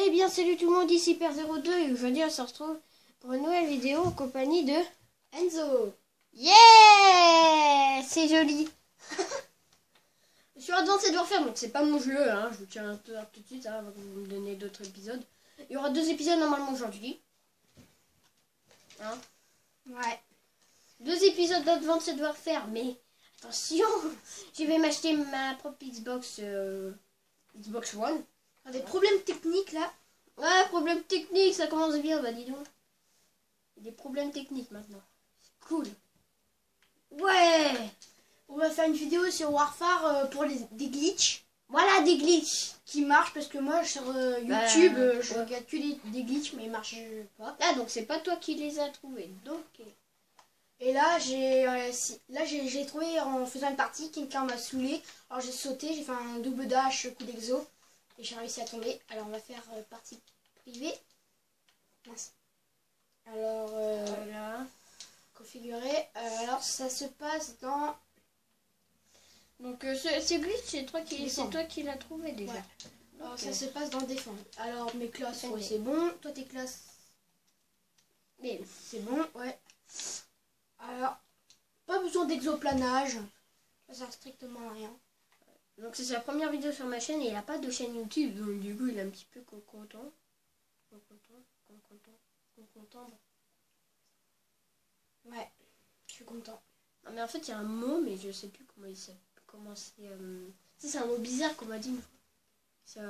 Eh bien salut tout le monde, ici Père02 et aujourd'hui on se retrouve pour une nouvelle vidéo en compagnie de Enzo. Yeah, c'est joli. Sur Advanced Warfare, donc c'est pas mon jeu, hein, je vous tiens un peu tout de suite hein, avant que vous me donnez d'autres épisodes. Il y aura 2 épisodes normalement aujourd'hui. Hein, Ouais. 2 épisodes d'Advanced Warfare, mais attention, je vais m'acheter ma propre Xbox One. Des problèmes techniques là. Ouais, problème technique, ça commence bien, bah dis donc. Il y a des problèmes techniques maintenant. C'est cool. Ouais. On va faire une vidéo sur Warfare pour des glitches Voilà, des glitches. qui marchent parce que moi sur YouTube je regarde que des glitches mais ils marchent pas. Là, donc c'est pas toi qui les as trouvés. Donc. Et là j'ai trouvé en faisant une partie, quelqu'un m'a saoulé. Alors j'ai sauté, j'ai fait un double dash coup d'exo et j'ai réussi à tomber. Alors on va faire partie privée. Mince. Alors Voilà. configurer. Alors ça se passe dans. Donc ce glitch, c'est toi qui l'as trouvé déjà. Ouais. Alors Ok. ça se passe dans défendre. Alors mes classes, Ouais. c'est bon. Toi tes classes, Mais c'est bon, ouais. Alors, pas besoin d'exoplanage. Ça sert strictement à rien. donc c'est sa première vidéo sur ma chaîne et il a pas de chaîne YouTube, donc du coup il est un petit peu content. Content. Ouais, je suis content. Non mais en fait il y a un mot, mais je sais plus comment il s'appelle. Comment c'est un mot bizarre qu'on m'a dit une fois. C'est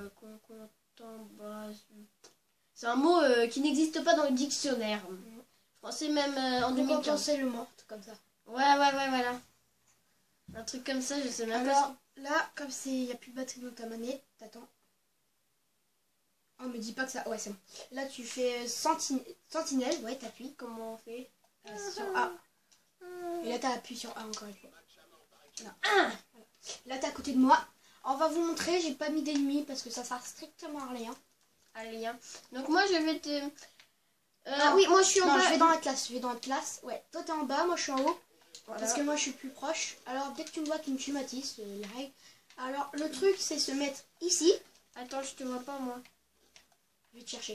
c'est un mot qui n'existe pas dans le dictionnaire. Français même en 2015. C'est le mort, comme ça. Ouais, voilà. Un truc comme ça, je sais même pas. Alors, là, comme il n'y a plus de batterie dans ta manette, t'attends. Oh, me dis pas que ça. Ouais, c'est bon. Là, tu fais sentinelle. Ouais, t'appuies. Comment on fait Sur A. Et là, t'as appuyé sur A encore une fois. Là. Ah, Là, t'es à côté de moi. On va vous montrer. J'ai pas mis d'ennemis parce que ça sert strictement à rien. allez, hein. Donc moi je vais te... Non. oui, moi je suis en Non, bas. je vais dans la classe. Je vais dans la classe. Ouais, toi, t'es en bas. Moi, je suis en haut. Voilà. Parce que moi, je suis plus proche. Alors, dès que tu me vois, tu me tues, Mathis. La règle. Alors, le truc, c'est se mettre ici. Attends, je te vois pas moi. Je vais te chercher.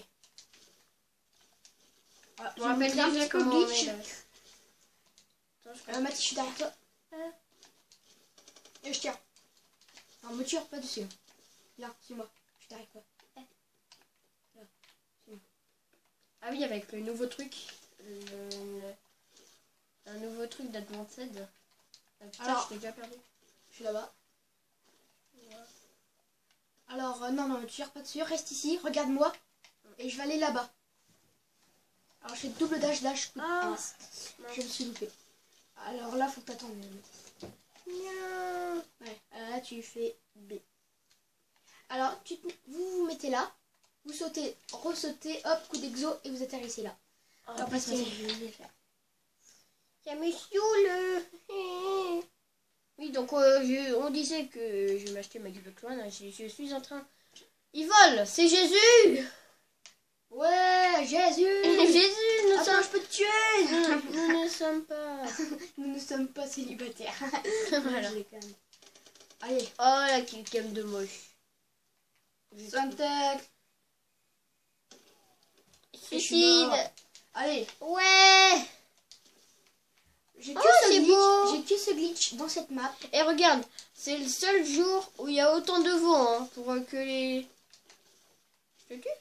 Voilà, Je me rappelle montrer un déjà petit peu comment on glitch. est là. Attends, Mathis, je suis derrière toi. Hein. Et je tire. Non, me tire pas dessus. Viens, suis-moi. Je suis derrière toi. Ah oui, avec le nouveau truc. Un nouveau truc d'Advanced. Ah, putain, Alors, je t'ai déjà perdu. Je suis là-bas. Alors, non, me tire pas dessus. Reste ici, regarde-moi. Et je vais aller là-bas. Alors, je fais double dash. Ah, mince. Je me suis loupé. Alors là, faut que t'attendes. Ouais, là, tu fais B. Alors, vous vous mettez là. Vous sautez, ressautez, hop, coup d'exo, et vous atterrissez là. Alors, parce que je vais faire. Ça me saoule. Oui, donc on disait que je vais m'acheter ma Xbox One. Je suis en train... Ils volent. C'est Jésus. Ouais, Jésus. Jésus, nous Attends, sommes... je peux te tuer. Nous ne sommes pas... Nous ne sommes pas célibataires. Voilà. Je déconne. Allez, Oh, la killcam de moche. Suntec. Et je suis Suicide. mort. Allez, Ouais. j'ai que, Oh, c'est beau. j'ai que ce glitch dans cette map. Et regarde, c'est le seul jour où il y a autant de vent hein, pour que les... Je te tue.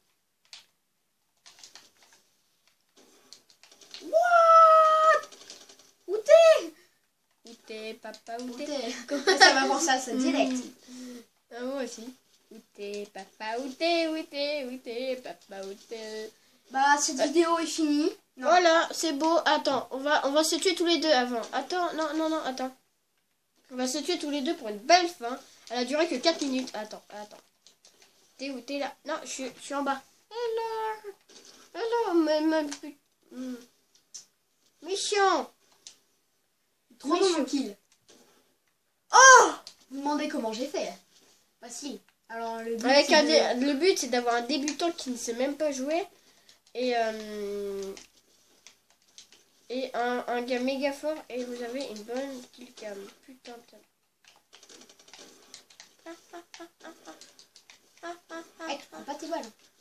What? Où t'es? Où t'es, papa, où Où t'es? t'es? Ça va penser à ça direct. Ah, moi aussi. Où t'es, papa, où t'es, papa, où t'es? Bah, cette vidéo est finie. Non. Voilà, c'est beau. Attends, on va se tuer tous les deux avant. Attends, non, attends. On va se tuer tous les deux pour une belle fin. Elle a duré que 4 minutes. Attends. T'es où? T'es là? Non, je suis en bas. Alors, méchant. Trop bon Méchant. mon kill. Oh! Vous me demandez comment j'ai fait. Facile. Alors, le but, Avec c'est de- le but, c'est d'avoir un débutant qui ne sait même pas jouer. Et un gars méga fort. Et vous avez une bonne killcam. Putain. Hey, tu prends pas tes balles.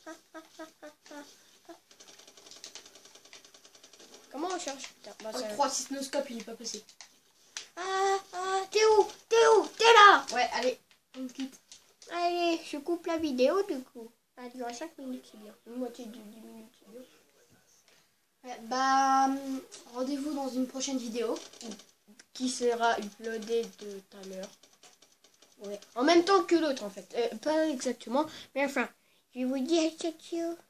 Enfin, Oh, ça... 3 sisnoscopes, il est pas passé. T'es où? T'es là? Ouais, allez, on quitte. Allez, je coupe la vidéo du coup. Ça dure 5 minutes, c'est bien. Une moitié de 10 minutes, c'est bien. Ouais, bah, rendez-vous dans une prochaine vidéo. Qui sera uploadée de tout à l'heure. Ouais. En même temps que l'autre en fait. Pas exactement. Mais enfin, je vous dis ciao ciao.